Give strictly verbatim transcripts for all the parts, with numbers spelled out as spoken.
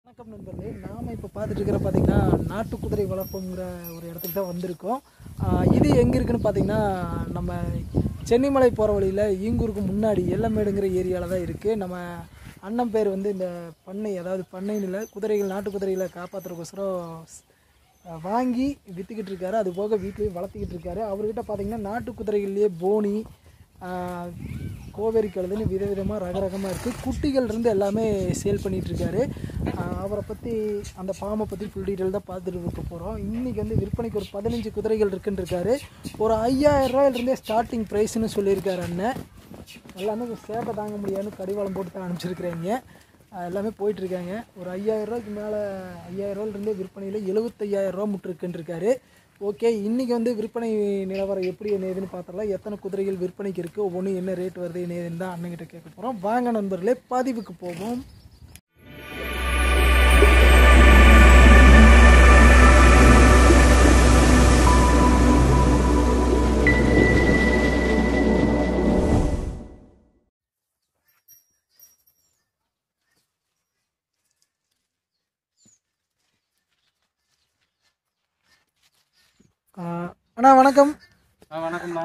வணக்கம் நண்பர்களே, நாம் இப்போ பார்த்துட்டு இருக்கிற பார்த்தீங்கன்னா நாட்டு குதிரை வளர்ப்புங்கிற ஒரு இடத்துக்கு தான் வந்திருக்கோம். இது எங்கே இருக்குதுன்னு பார்த்தீங்கன்னா நம்ம சென்னிமலை போகிற வழியில் ஈங்கூருக்கு முன்னாடி எல்லமேடுங்கிற ஏரியாவில் தான் இருக்குது. நம்ம அண்ணன் பேர் வந்து இந்த பண்ணை, அதாவது பண்ணையில் குதிரைகள் நாட்டு குதிரைகளை காப்பாற்றுறதுக்கோசரம் வாங்கி விற்றுக்கிட்டு இருக்காரு. அது போக வீட்லேயும் வளர்த்திக்கிட்டு இருக்காரு. அவர்கிட்ட பார்த்தீங்கன்னா நாட்டு குதிரைகள்லேயே போனி, கோவேரி கழுதுன்னு விதவிதமாக ரகரகமாக இருக்குது. குட்டிகள் இருந்து எல்லாமே சேல் பண்ணிகிட்ருக்காரு. அவரை பற்றி அந்த ஃபார்மை பற்றி ஃபுல் டீட்டெயில் தான் பார்த்துட்டு இருக்க போகிறோம். இன்றைக்கி வந்து விற்பனைக்கு ஒரு பதினஞ்சு குதிரைகள் இருக்குன்னு இருக்காரு. ஒரு ஐயாயிரம் ரூபாயிலிருந்தே ஸ்டார்டிங் ப்ரைஸ்ன்னு சொல்லியிருக்காரு அண்ணன். எல்லாமே சேட்டை தாங்க முடியாதுன்னு கடிவாளம் போட்டு தான் அனுப்பிச்சிருக்கிறீங்க. எல்லாமே போயிட்டுருக்காங்க. ஒரு ஐயாயிரம் ரூபாய்க்கு மேலே ஐயாயிரம் ரூபாயிலிருந்தே விற்பனையில் எழுபத்தையாயிரம் ரூபா முட்டிருக்குன்னு இருக்காரு. ஓகே, இன்றைக்கி வந்து விற்பனை நிலவரம் எப்படி என்னதுன்னு பார்த்துடலாம். எத்தனை குதிரைகள் விற்பனைக்கு இருக்குது, ஒவ்வொன்று என்ன ரேட் வருது என்னதுன்னு தான் அண்ணன்கிட்ட கேட்க போகிறோம். வாங்க நண்பர்களே, பதிவுக்கு போவோம். அண்ணா வணக்கம். வணக்கம்ண்ணா.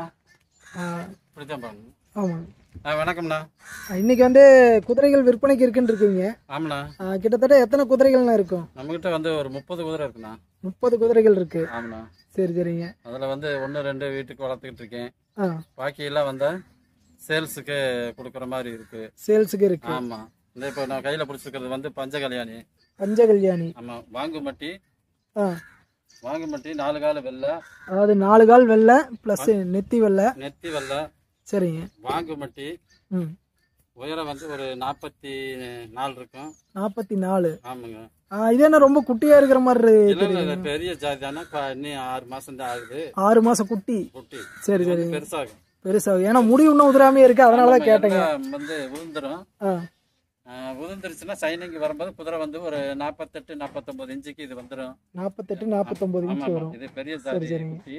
ஆமாம், வணக்கம்ண்ணா. இன்னைக்கு வந்து குதிரைகள் விற்பனைக்கு இருக்குன்னு இருக்கீங்க. ஆமாண்ணா. கிட்டத்தட்ட எத்தனை குதிரைகள்னா இருக்கும்? நம்மகிட்ட வந்து ஒரு முப்பது குதிரை இருக்குண்ணா. முப்பது குதிரைகள் இருக்கு. ஆமாண்ணா. சரி சரிங்க. அதில் வந்து ஒன்று ரெண்டு வீட்டுக்கு வளர்த்துக்கிட்டு இருக்கேன். பாக்கியெல்லாம் வந்து சேல்ஸுக்கு கொடுக்குற மாதிரி இருக்கு. சேல்ஸுக்கு இருக்கு. ஆமாம். இந்த இப்போ நான் கையில் பிடிச்சிருக்கிறது வந்து பஞ்சகல்யாணி. பஞ்சகல்யாணி. ஆமாம். வாங்குமட்டி. ஆ, வாங்குமட்டி நாலு கால் வெள்ளை. அதாவது நாலு கால் வெள்ளை ப்ளஸ் நெத்தி வெள்ளை. நெத்தி வெள்ளை. சரிங்க. வாங்குமட்டி. ம். உயரம் வந்து ஒரு நாற்பத்தி நாலு இருக்கும். நாற்பத்தி நாலு. ஆமாங்க. இது என்ன ரொம்ப குட்டியா இருக்கிற மாதிரி? பெரிய ஜாதி தானே. இன்னும் ஆறு மாசம் தான் ஆகுது. ஆறு மாசம் குட்டி. குட்டி. சரி சரி. பெருசாகும். பெருசாகும். ஏன்னா முடி இன்னும் உதிராமே இருக்கு, அதனாலதான் கேட்டேங்க. வந்து உதிர்ந்துரும். உதிர்ந்துருச்சுன்னா சைனிங் வரும்போது குதிரை வந்து ஒரு நாற்பத்தெட்டு நாற்பத்தொன்பது இன்ச்சுக்கு இது வந்துடும். நாற்பத்தெட்டு நாற்பத்தொன்பது இன்ச்சு வரும். இது பெரிய ஜாதி குட்டி.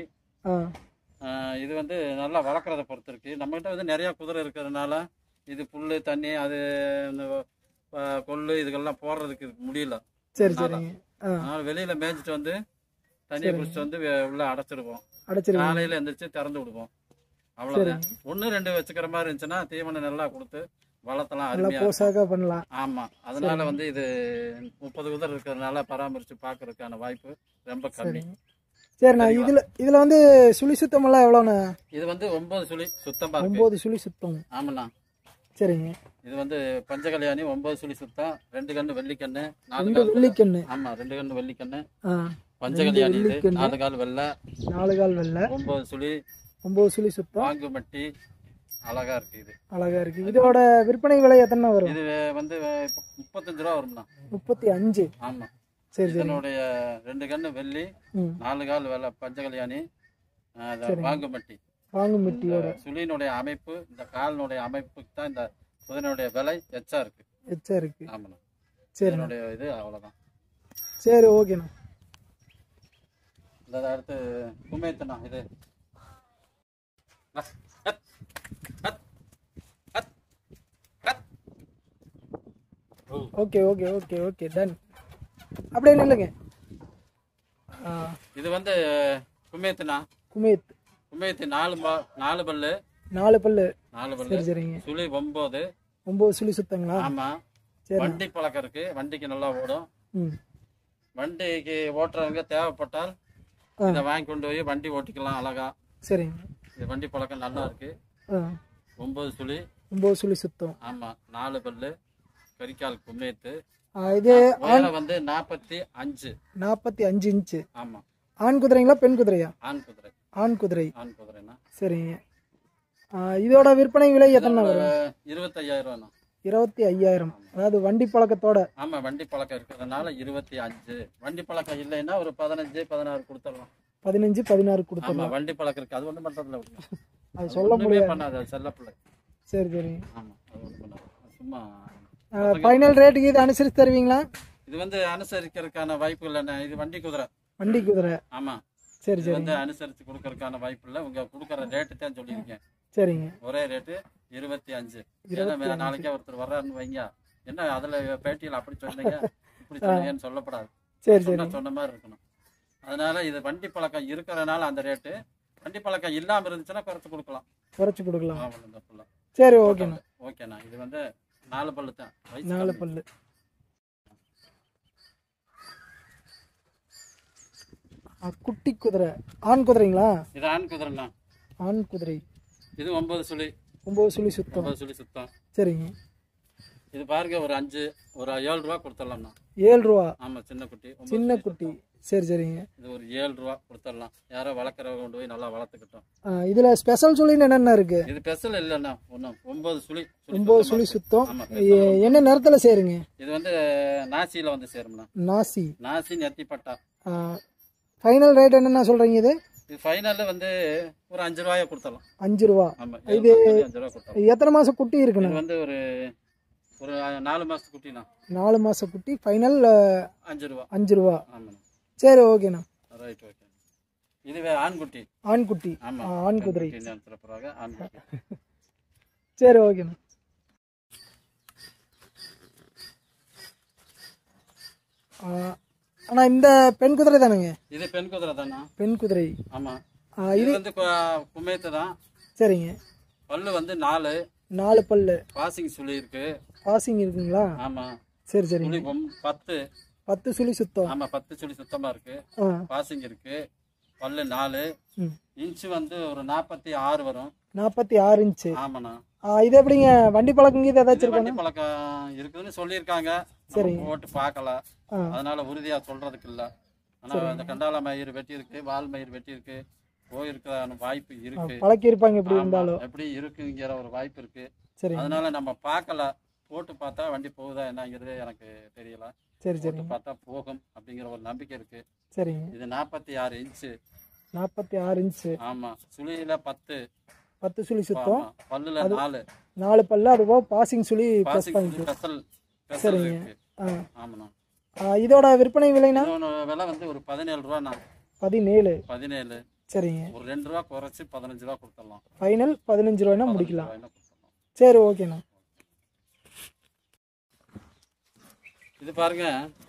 இது வந்து நல்லா வளர்க்குறத பொறுத்து இருக்கு. நம்மகிட்ட வந்து நிறைய குதிரை இருக்கிறதுனால இது புல்லு தண்ணி அது கொள்ளு இதுக்கெல்லாம் போடுறதுக்கு முடியல. சரி சரிங்க. அதனால வெளியில மேய்ச்சிட்டு வந்து தண்ணியை குடிச்சிட்டு வந்து உள்ள அடைச்சிடுவோம். அடைச்சிருவோம். காலையில எந்திரிச்சு திறந்து விடுவோம். அவ்வளவுதான். ஒன்னு ரெண்டு வச்சுக்கிற மாதிரி இருந்துச்சுன்னா தீவனம் நல்லா கொடுத்து வளர்த்தலாம், அருமையா பண்ணலாம். ஆமா. அதனால வந்து இது முப்பது குதிரை இருக்கிறதுனால பராமரிச்சு பாக்குறதுக்கான வாய்ப்பு ரொம்ப கம்மி. சரிண்ணா. இதுல இதுல வந்து சுழி சுத்தம் எல்லாம் எவ்வளோண்ணா? இது வந்து ஒன்பது சுழி சுத்தம். ஒன்பது சுழி சுத்தம். ஆமாண்ணா. சரிங்க. இது வந்து பஞ்சகல்யாணி ஒன்பது சுழி சுத்தம். ரெண்டு கண்ணு வெள்ளிக்கண்ணு, நாலு வெள்ளிக்கண்ணு. ஆமா, ரெண்டு கண்ணு வெள்ளிக்கண்ணு. பஞ்சகல்யாணி இது நாலு கால் வெள்ளை. நாலு கால் வெள்ளை. ஒன்பது சுழி. ஒன்பது சுழி சுத்தம். வாங்குமட்டி. அழகா இருக்கு. இது அழகா இருக்கு. இதோட விற்பனை விலை எத்தனை வரும்? இது வந்து முப்பத்தஞ்சு ரூபா வரும்ண்ணா. முப்பத்தி அஞ்சு. ஆமா. சரி. இதனுடைய ரெண்டு கண்ணு வெள்ளி, நாலு கால் வெள்ளை பஞ்சகல்யாணி, வாங்குமட்டி. வாங்குமட்டியோட சுழியினுடைய அமைப்பு, இந்த காலினுடைய அமைப்புக்கு தான் இந்த குதிரையுடைய விலை எச்சா இருக்கு. எச்சா இருக்கு. ஆமாண்ணா. சரி. என்னுடைய இது அவ்வளவுதான். சரி, ஓகேண்ணா. இந்த அடுத்து குமேத்தண்ணா. இது okay okay okay okay done. அப்படியே நில்லுங்க. இது வந்து குமேத்துண்ணா. குமேத். குமேத்து நாலு நாலு பல்லு. நாலு பல்லு. நாலு பல்லு. சரிங்க. சுழி ஒன்பது. ஒன்பது சுழி சுத்தங்களா? ஆமா. வண்டி பழக்கம் இருக்கு. வண்டிக்கு நல்லா ஓடும். வண்டிக்கு ஓட்டுறவங்க தேவைப்பட்டால் இதை வாங்கி கொண்டு போய் வண்டி ஓட்டிக்கலாம் அழகா. சரிங்க. இது வண்டி பழக்கம் நல்லா இருக்கு. ஒன்பது சுழி. ஒன்பது சுழி சுத்தம். ஆமா. நாலு பல்லு. கரிக்கால் குமேத்து. இது வந்து நாற்பத்தி அஞ்சு. நாற்பத்தி அஞ்சு இன்ச்சு. ஆமா. ஆண் குதிரைங்களா பெண் குதிரையா? ஆண் குதிரை. ஆண் குதிரை. ஆண் குதிரைனா. சரிங்க. இதோட விற்பனை விலை எத்தனை வரும்? இருபத்தி ஐயாயிரம் ரூபா. இருபத்தி ஐயாயிரம். அதாவது வண்டி பழக்கத்தோட. ஆமா, வண்டி பழக்கம் இருக்கிறதுனால இருபத்தி அஞ்சு. வண்டி பழக்கம் இல்லைன்னா ஒரு பதினஞ்சு பதினாறு கொடுத்துடலாம். பதினஞ்சு பதினாறு கொடுத்துடலாம். வண்டி பழக்கம் இருக்கு. அது ஒன்றும் பண்றதுல அது சொல்ல முடியாது. பண்ணாது. அது செல்ல பிள்ளை. சரி சரி. ஆமா, அது ஒன்றும் பண்ணாது. சும்மா ஃபைனல் ரேட்டுக்கு இது அனுசரித்து தருவீங்களா? இது வந்து அனுசரிக்கிறதுக்கான வாய்ப்பு இல்லைண்ணா. இது வண்டி குதிரை. வண்டி குதிரை. ஆமா. சரி சரி. வந்து அனுசரித்து கொடுக்கறதுக்கான வாய்ப்பு இல்லை. உங்க கொடுக்குற ரேட்டு தான் சொல்லியிருக்கேன். சரிங்க. ஒரே ரேட்டு இருபத்தி அஞ்சு. நாளைக்கே ஒருத்தர் வர்றாருன்னு வைங்க, என்ன அதுல பேட்டியில் அப்படி சொன்னீங்க இப்படி சொன்னீங்கன்னு சொல்லப்படாது. சரி சரி சொன்ன சொன்ன மாதிரி இருக்கணும். அதனால இது வண்டி பழக்கம் இருக்கிறனால அந்த ரேட்டு. வண்டி பழக்கம் இல்லாமல் இருந்துச்சுன்னா குறைச்சி கொடுக்கலாம். குறைச்சி கொடுக்கலாம். ஆமாம் தப்புல. சரி ஓகேண்ணா. ஓகேண்ணா. இது வந்து நாலு பல்லு தான். நாலு பல்லு. குட்டி குதிரை ஆண் குதிரைங்களா? இது ஆண் குதிரைண்ணா. ஆண் குதிரை. இது ஒன்பது சுழி. ஒம்பது சுழி சுத்தம். ஒன்பது சுழி சுத்தம். சரிங்க. இது பாருங்க ஒரு அஞ்சு ஒரு ஏழு ரூபா கொடுத்துடலாம்ண்ணா. ஏழு ரூபா? ஆமாம் சின்ன குட்டி. சின்ன குட்டி. சரி சரிங்க. இது ஒரு ஏழு ரூபா கொடுத்துடலாம். யாரோ வளர்க்குறவங்க கொண்டு போய் நல்லா வளர்த்துக்கிட்டோம். இதில் ஸ்பெஷல் சுழின்னு என்னென்ன இருக்கு? இது ஸ்பெஷல் இல்லைண்ணா. ஒன்றும் ஒன்பது சுழி. ஒம்பது சுழி சுத்தம். என்ன நேரத்தில் சேருங்க? இது வந்து நாசியில் வந்து சேரும்ண்ணா. நாசி. நாசி நெத்திப்பட்டா. ஃபைனல் ரேட் என்னென்ன சொல்கிறீங்க? இது இது ஃபைனலில் வந்து ஒரு அஞ்சு ரூபாயை கொடுத்துடலாம். அஞ்சு ரூபா. ஆமாம். இது அஞ்சு ரூபா கொடுத்தலாம். எத்தனை மாதம் குட்டி இருக்குண்ணா? இது வந்து ஒரு ஒரு நாலு மாதத்து குட்டிண்ணா. நாலு மாதம் குட்டி. ஃபைனல் அஞ்சு ரூபா. அஞ்சு ரூபா. ஆமாண்ணா. சரி ஓகேண்ணா. Right okay. இதுவே ஆண்குட்டி. ஆண்குட்டி. ஆமாம் ஆண் குதிரை. பிறகு ஆண்குட்டி. சரி ஓகேண்ணா. அண்ணா இந்த பெண் குதிரை தானுங்க? இது பெண் குதிரை தானா? பெண் குதிரை. ஆமாம். இது வந்து குமேத்து தான். சரிங்க. பல்லு வந்து நாலு. நாலு பல்லு. பாசிங் சுழி இருக்கு. பாசிங் இருக்குங்களா? ஆமாம். சரி சரி. பத்து. பத்து சுழி சுத்தம். ஆமாம் பத்து சுழி சுத்தமாக இருக்கு. பாசிங் இருக்கு. பல்லு நாலு. இன்ச்சு வந்து ஒரு நாற்பத்தி ஆறு வரும். நாற்பத்தி ஆறு இன்ச்சு. ஆமாண்ணா. இது எப்படிங்க வண்டி பழக்கம் இது ஏதாச்சும் வண்டி பழக்கம் இருக்குதுன்னு சொல்லியிருக்காங்க. சரி போட்டு பார்க்கல. அதனால உறுதியா சொல்றதுக்கு இல்லை. ஆனால் அந்த கண்டால மயிர் வெட்டி இருக்கு, வால் மயிர் வெட்டி இருக்கு, போயிருக்கிற வாய்ப்பு இருக்கு. பழக்கி இருப்பாங்க எப்படி இருந்தாலும் எப்படி இருக்குங்கிற ஒரு வாய்ப்பு இருக்கு. சரி அதனால நம்ம பார்க்கல. போட்டு பார்த்தா வண்டி போகுதா என்னங்கிறது எனக்கு தெரியல. சரி சரி பார்த்தா போகும் அப்படிங்கிற ஒரு நம்பிக்கை இருக்கு. சரிங்க. இது நாற்பத்தி ஆறு இன்ச்சு. நாற்பத்தி ஆறு இன்ச்சு. ஆமா. சுழியில பத்து. பத்து சுழி சுத்தம். பல்லுல நாலு. நாலு பல்லு. அதுபோக பாசிங் சுழி ப்ளஸ் பாயிண்ட். ஸ்பெஷல். சரிங்க. ஆமாண்ணா. இதோட விற்பனை விலைனா? விலை வந்து ஒரு பதினேழு ரூபாண்ணா. பதினேழு. பதினேழு. சரிங்க. ஒரு ரெண்டு ரூபா குறைச்சி பதினஞ்சு ரூபா கொடுத்துடலாம். ஃபைனல் பதினஞ்சு ரூபாய்னா முடிக்கலாம். சரி ஓகேண்ணா. இது பாருங்க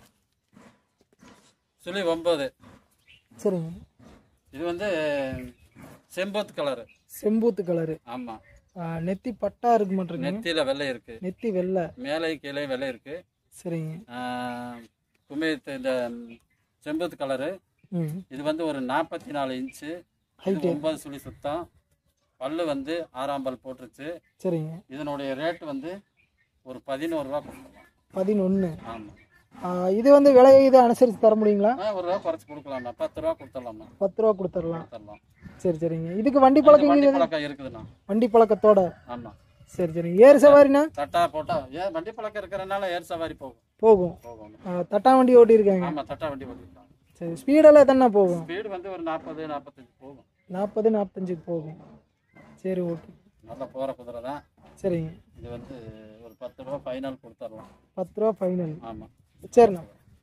சுழி ஒன்பது. சரிங்க. இது வந்து செம்பூத்து கலரு. செம்பூத்து கலரு. ஆமா. நெத்தி பட்டா இருக்கு மாட்டேங்க. நெத்தியில வெள்ளை இருக்கு. நெத்தி வெள்ளை. மேலே கீழே வெள்ளை இருக்கு. சரிங்க. குமேத்து இந்த செம்பூத்து கலரு. இது வந்து ஒரு நாற்பத்தி நாலு இன்ச்சு. ஒன்பது சுழி சுத்தம். பல்லு வந்து ஆறாம் பல் போட்டுருச்சு. சரிங்க. இதனுடைய ரேட் வந்து ஒரு பதினோரு ரூபா கொடுக்கலாம். பதினொன்று. ஆமாம். இது வந்து விலை இதை அனுசரித்து தர முடியுங்களா? ஒரு ரூபா குறைச்சி கொடுக்கலாம்ண்ணா. பத்து ரூபா கொடுத்துடலாம்ண்ணா. பத்து ரூபா கொடுத்துடலாம். கொடுத்துடலாம். சரி சரிங்க. இதுக்கு வண்டி பழக்கம் வண்டி பழக்கம் இருக்குதுண்ணா. வண்டி பழக்கத்தோட. ஆமாம். சரி சரிங்க. ஏர் சவாரிண்ணா? தட்டா போட்டா ஏன் வண்டி பழக்கம் இருக்கிறனால ஏர் சவாரி போகும். போகும். போகும். தட்டா வண்டி ஓட்டி இருக்காங்க. ஆமாம் தட்டா வண்டி ஓட்டிருக்காங்க. சரி ஸ்பீடெல்லாம் எத்தனை போகும்? ஸ்பீடு வந்து ஒரு நாற்பது நாற்பத்தஞ்சு போகும். நாற்பது நாற்பத்தஞ்சுக்கு போகும். சரி ஓகே. நல்லா போகிற குதிரை தான். சரிங்க. இது வந்து ஒரு பத்து ரூபா ஃபைனல் கொடுத்துடலாம். பத்து ரூபா ஃபைனல். ஆமாம். சரிண்ணா.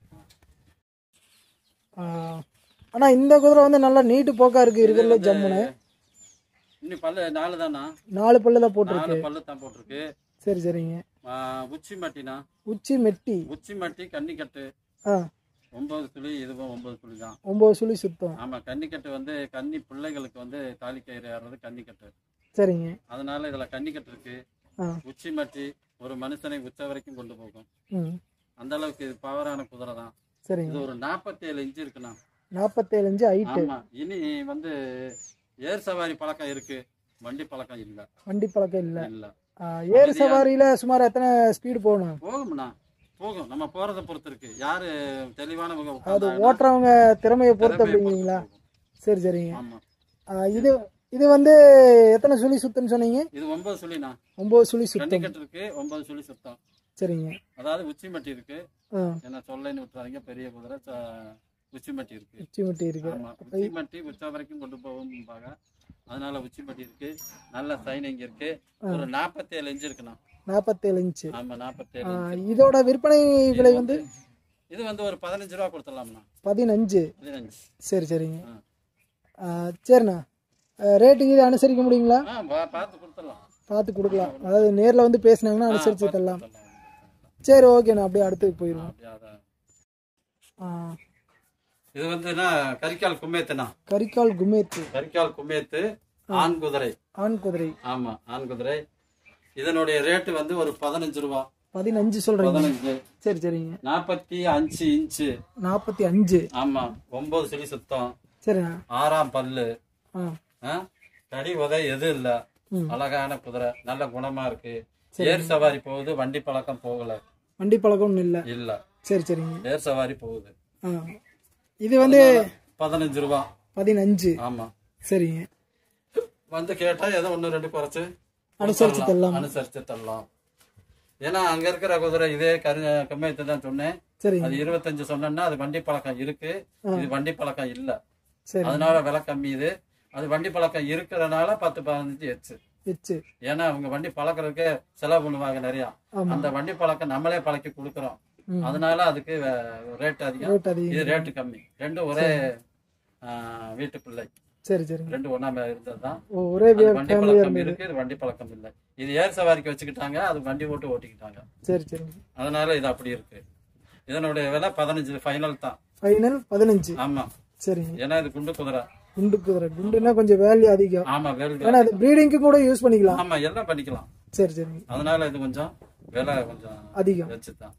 அண்ணா இந்த குதிரை வந்து நல்லா நீட்டு போக்கா இருக்கு. இருக்குல்ல ஜம்முன்னு. இன்னும் பல்லு நாலு தானா? நாலு பல்லு தான் போட்டிருக்கு. நாலு பல்லு தான் போட்டிருக்கு. சரி சரிங்க. உச்சி மட்டினா? உச்சி மெட்டி. உச்சி மட்டி கன்னிக்கட்டு. ஆ ஒன்பது சுழி. இதுவும் ஒன்பது சுழி தான். ஒன்பது சுழி சுத்தம். ஆமாம். கன்னிக்கட்டு வந்து கன்னி பிள்ளைகளுக்கு வந்து தாலி கயிறு ஏறுறது கன்னிக்கட்டு. சரிங்க. அதனால இதில் கன்னிக்கட்டு இருக்கு. உச்சி மட்டி ஒரு மனுஷனை உச்ச வரைக்கும் கொண்டு போகும். அந்த அளவுக்கு இது பவரான குதிரை தான். சரி. இது ஒரு நாற்பத்தி ஏழு இன்ச்சு இருக்குண்ணா. நாற்பத்தேழு இன்ச்சு ஹைட். ஆமாம். இனி வந்து ஏர் சவாரி பழக்கம் இருக்கு. வண்டி பழக்கம் இல்லை. வண்டி பழக்கம் இல்லை. இல்லை. ஏர் சவாரியில சுமார் எத்தனை ஸ்பீடு போகணும்? போகும்ண்ணா. போகும். நம்ம போறதை பொறுத்து இருக்கு. யாரு தெளிவானவங்க அது ஓட்டுறவங்க திறமையை பொறுத்து அப்படிங்களா? சரி சரிங்க. ஆமா. இது இது வந்து எத்தனை சுழி சுத்தம்னு சொன்னீங்க? இது ஒன்பது சுழிண்ணா. ஒன்பது சுழி சுத்தம். கன்னிக்கட்டு இருக்கு. ஒன்பது சுழி சுத்தம். சரிங்க. அதாவது உச்சி மட்டி இருக்கு. என்ன சொல்லைன்னு விட்டுறாதீங்க. பெரிய குதிரை உச்சி மட்டி இருக்கு. உச்சி மட்டி இருக்கு. ஆமா. உச்சி மட்டி உச்சா வரைக்கும் கொண்டு போகும்பாங்க. அதனால உச்சி மட்டி இருக்கு. நல்ல சைனிங் இருக்கு. ஒரு நாற்பத்தேழு இன்ச்சு இருக்குண்ணா. நாற்பத்தேழு இன்ச்சு. ஆமா நாற்பத்தேழு. இதோட விற்பனை விலை வந்து இது வந்து ஒரு பதினஞ்சு ரூபா கொடுத்துடலாம்ண்ணா. பதினஞ்சு. பதினஞ்சு. சரி சரிங்க. சரிண்ணா. ரேட்டு இது அனுசரிக்க முடியுங்களா? பார்த்து கொடுத்துடலாம். பார்த்து கொடுக்கலாம். அதாவது நேரில் வந்து பேசினாங்கன்னா அனுசரித்து தரலாம். சரி ஓகேண்ணா. அப்படியே அடுத்து போயிடுவோம். ஆ இது வந்துன்னா கரிக்கால் கும்மேத்துனா. கரிக்கால் குமேத்து. கரிக்கால் கும்மேத்து ஆண் குதிரை. ஆண் குதிரை. ஆமா, ஆண் குதிரை. இதனுடைய ரேட்டு வந்து ஒரு பதினஞ்சு ரூபா. பதினஞ்சு சொல்றீங்க? பதினஞ்சு. சரி சரிங்க. நாற்பத்தி அஞ்சு இன்ச்சு. நாற்பத்தி அஞ்சு. ஆமா, ஒன்பது சுழி சுத்தம். சரிங்க. ஆறாம் பல்லு. ஆ கடி உதை எது இல்ல. அழகான குதிரை, நல்ல குணமா இருக்கு. ஏர் சவாரி போகுது, வண்டி பழக்கம் போகல. வண்டி பழக்கம் இல்ல இல்ல. சரி சரிங்க. ஏர் சவாரி போகுது. இது வந்து பதினஞ்சு ரூபா. பதினஞ்சு. ஆமா. சரிங்க. வந்து கேட்டா ஏதோ ஒன்னு ரெண்டு குறைச்சு அனுசரிச்சு தரலாம். அனுசரிச்சு தரலாம். ஏன்னா அங்க இருக்கிற குதிரை இதே கரு கம்மியத்தை தான் சொன்னேன். அது இருபத்தஞ்சு சொன்னா அது வண்டி பழக்கம் இருக்கு, இது வண்டி பழக்கம் இல்ல. அதனால விலை கம்மி. இது அது வண்டி பழக்கம் இருக்கிறதுனால பத்து பதினஞ்சு எச்சு. ஏன்னா அவங்க வண்டி பழக்கிறதுக்கு செலவு பண்ணுவாங்க நிறைய. அந்த வண்டி பழக்கம் நம்மளே பழக்கி கொடுக்குறோம், அதனால அதுக்கு ரேட் அதிகம், இது ரேட்டு கம்மி. ரெண்டும் ஒரே வீட்டு பிள்ளை. சரி சரி. ரெண்டு ஒண்ணா இருந்ததுதான். ஒரே வண்டி பழக்கம் இருக்கு, இது வண்டி பழக்கம் இல்லை. இது ஏர் சவாரிக்கு வச்சுக்கிட்டாங்க, அது வண்டி ஓட்டு ஓட்டிக்கிட்டாங்க. சரி சரி. அதனால இது அப்படி இருக்கு. இதனுடைய விலை பதினஞ்சு ஃபைனல் தான். ஃபைனல் பதினஞ்சு. ஆமா. சரி. ஏன்னா இது குண்டு குதிரை. குண்டு குதிரை. குண்டுனா கொஞ்சம் வேல்யூ அதிகம். ஆமா, வேல்யூ. ஏன்னா அது ப்ரீடிங்க்கு கூட யூஸ் பண்ணிக்கலாம். ஆமா, எல்லாம் பண்ணிக்கலாம். சரி சரி. அதனால இது கொஞ்சம் விலை கொஞ்சம் அதிகம் வச்சுதான்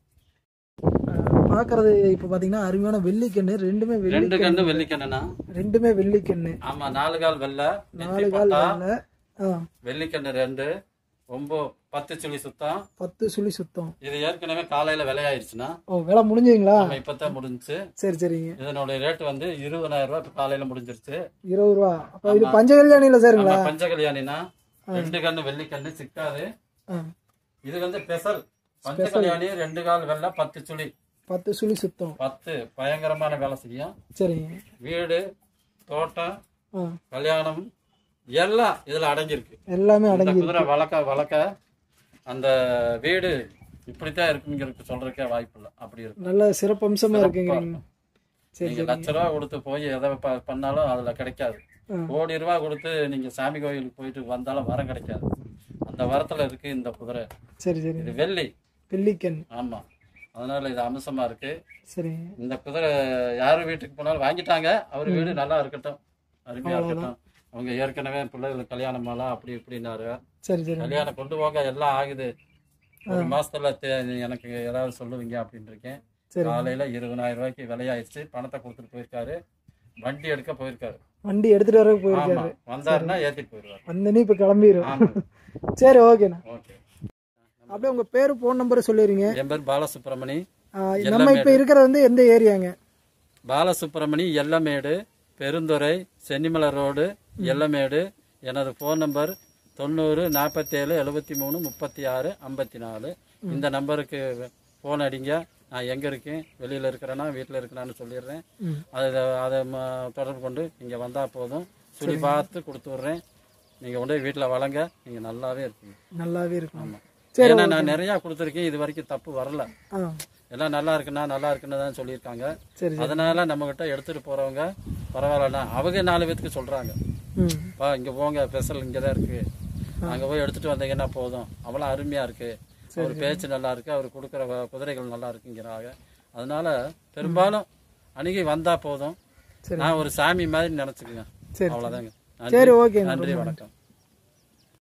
பாக்குறது. இப்ப பாத்தீங்கன்னா அருமையான வெள்ளிக்கண்ணு. ரெண்டுமே ரெண்டு கண்ணு வெள்ளிக்கண்ணுனா ரெண்டுமே வெள்ளிக்கண்ணு. ஆமா, நாலு கால் வெள்ளை, நாலு கால் வெள்ளை. வெள்ளிக்கண்ணு ரெண்டு, ஒன்பது பத்து சுழி சுத்தம். பத்து சுழி சுத்தம். இது ஏற்கனவே காலையில விலையாயிருச்சுன்னா. ஓ, விலை முடிஞ்சுங்களா? இப்பதான் முடிஞ்சு. சரி சரிங்க. இதனுடைய ரேட் வந்து இருபதாயிரம் ரூபாய் காலையில முடிஞ்சிருச்சு. இருபது ரூபா. அப்ப இது பஞ்ச கல்யாணில சாருங்களா? பஞ்ச கல்யாணினா ரெண்டு கண்ணு வெள்ளிக்கண்ணு சிக்காது. இது வந்து ஸ்பெஷல் பஞ்ச கல்யாணி. ரெண்டு கால் வெள்ளை, பத்து சுழி. பத்து சுழி சுத்தம். பத்து பயங்கரமான வேலை செய்யும். சரிங்க. வீடு, தோட்டம், கல்யாணம் எல்லாம் இதுல அடங்கியிருக்கு. எல்லாமே அடங்கி. குதிரை வளர்க்க வளர்க்க அந்த வீடு இப்படித்தான் இருக்குங்கிறது சொல்றதுக்கே வாய்ப்பு இல்லை. அப்படி இருக்கு. நல்ல சிறப்பம்சமா இருக்குங்க. நீங்க லட்ச ரூபா கொடுத்து போய் எதை பண்ணாலும் அதுல கிடைக்காது. கோடி ரூபா கொடுத்து நீங்க சாமி கோயிலுக்கு போயிட்டு வந்தாலும் வரம் கிடைக்காது. அந்த வரத்துல இருக்கு இந்த குதிரை. சரி சரி. இது வெள்ளி வெள்ளிக்கண். ஆமா, அதனால இது அம்சமா இருக்கு. சரி. இந்த குதிரை யாரும் வீட்டுக்கு போனாலும் வாங்கிட்டாங்க. அவர் வீடு நல்லா இருக்கட்டும், அருமையா இருக்கட்டும். அவங்க ஏற்கனவே பிள்ளைகளுக்கு கல்யாணம் ஆகலாம் அப்படி இப்படின்னாரு. சரி சரி. கல்யாணம் கொண்டு போங்க, எல்லாம் ஆகுது. ஒரு மாசத்துல எனக்கு ஏதாவது சொல்லுவீங்க அப்படின்னு இருக்கேன். காலையில இருபதாயிரம் ரூபாய்க்கு விலையாயிடுச்சு. பணத்தை கொடுத்துட்டு போயிருக்காரு. வண்டி எடுக்க போயிருக்காரு. வண்டி எடுத்துட்டு வர போயிருக்காரு. வந்தாருன்னா ஏத்திட்டு போயிருவாரு. வந்தனே இப்ப கிளம்பிடும். சரி, ஓகேண்ணா. ஓகே. அப்படியே உங்க பேரு போன் நம்பர் சொல்லிடுங்க. என் பேர் பாலசுப்ரமணி. நம்ம இப்ப இருக்கிறது வந்து எந்த ஏரியாங்க? பாலசுப்ரமணி, எல்லமேடு, பெருந்துறை, சென்னிமலை ரோடு, எல்லமேடு. எனது போன் நம்பர் தொண்ணூறு நாற்பத்தி ஏழு எழுபத்தி மூணு முப்பத்தி ஆறு ஐம்பத்தி நாலு. இந்த நம்பருக்கு போன் அடிங்க. நான் எங்க இருக்கேன், வெளியில இருக்கிறேன்னா வீட்டுல இருக்கிறான்னு சொல்லிடுறேன். அதை அதை தொடர்பு கொண்டு இங்க வந்தா போதும். சுழி பார்த்து கொடுத்து விடுறேன். நீங்க கொண்டு வீட்டுல வளங்க, நீங்க நல்லாவே இருப்பீங்க. நல்லாவே இருக்கும். ஆமா. ஏன்னா நான் நிறைய கொடுத்துருக்கேன், இது வரைக்கும் தப்பு வரல. எல்லாம் நல்லா இருக்குன்னா நல்லா இருக்குன்னு தான் சொல்லியிருக்காங்க. அதனால நம்ம கிட்ட எடுத்துட்டு போறவங்க பரவாயில்லண்ணா அவங்க நாலு பேத்துக்கு சொல்றாங்க, பா இங்க போங்க, ஸ்பெஷல் இங்கதான் இருக்கு, அங்க போய் எடுத்துட்டு வந்தீங்கன்னா போதும், அவ்வளவு அருமையா இருக்கு, அவர் பேச்சு நல்லா இருக்கு, அவர் கொடுக்குற குதிரைகள் நல்லா இருக்குங்கிறாங்க. அதனால பெரும்பாலும் அணுகி வந்தா போதும். நான் ஒரு சாமி மாதிரி நினைச்சுக்குங்க. அவ்வளவுதாங்க. நன்றி, வணக்கம்.